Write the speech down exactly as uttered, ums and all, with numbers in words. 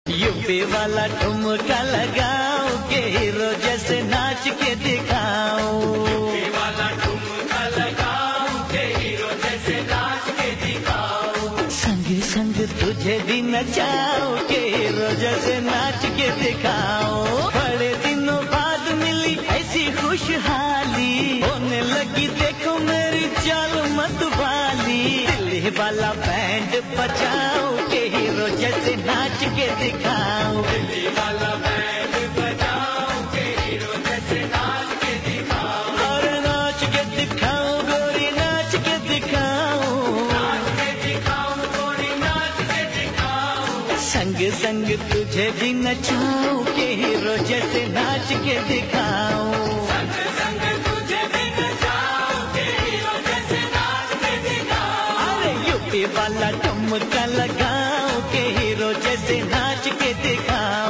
UP वाला ठुमका लगाओ के हीरो जैसे नाच के दिखाओ। यूपी वाला ठुमका लगाओ के हीरो जैसे नाच के दिखाओ। संग संग तुझे भी नचाओ के हीरो जैसे नाच के दिखाओ। बड़े दिनों बाद मिली ऐसी खुशहाली, होने लगी देखो मेरी चाल मत वाली। दिल्ली वाला बैंड बजाओ के हीरो जैसे नाच के दिखाओ। दिल्ली वाला बैंड बजाओ के हीरो जैसे नाच के दिखाओ। और नाच के दिखाओ गोरी नाच के दिखाओ। नाच के दिखाओ गोरी नाच के दिखाओ। संग संग तुझे भी नचाओ के हीरो जैसे नाच के दिखाओ। संग संग तुझे भी नचाओ के हीरो जैसे नाच के दिखाओ। अरे यूपी वाला ठुमका लगाओ के हीरो जैसे नाच के दिखाओ।